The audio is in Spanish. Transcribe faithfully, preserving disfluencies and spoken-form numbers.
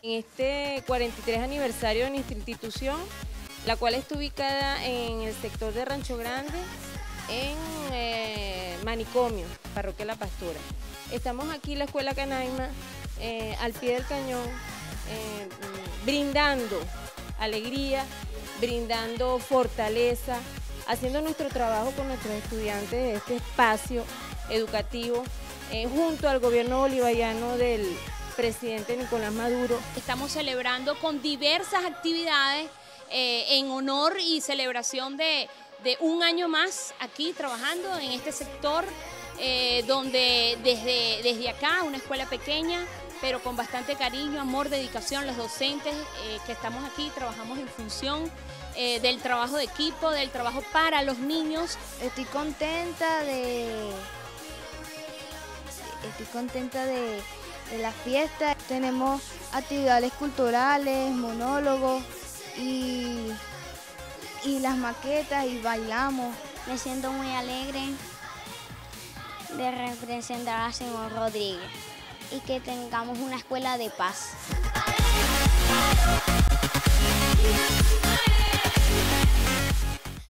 En este cuarenta y tres aniversario de nuestra institución, la cual está ubicada en el sector de Rancho Grande, en eh, Manicomio, Parroquia La Pastora. Estamos aquí en la Escuela Canaima, eh, al pie del cañón, eh, brindando alegría, brindando fortaleza, haciendo nuestro trabajo con nuestros estudiantes de este espacio educativo, eh, junto al gobierno bolivariano del presidente Nicolás Maduro. Estamos celebrando con diversas actividades eh, en honor y celebración de, de un año más aquí trabajando en este sector, eh, donde desde, desde acá, una escuela pequeña, pero con bastante cariño, amor, dedicación, los docentes eh, que estamos aquí trabajamos en función eh, del trabajo de equipo, del trabajo para los niños. Estoy contenta de, estoy contenta de, de la fiesta. Tenemos actividades culturales, monólogos y, y las maquetas y bailamos. Me siento muy alegre de representar a Simón Rodríguez y que tengamos una escuela de paz.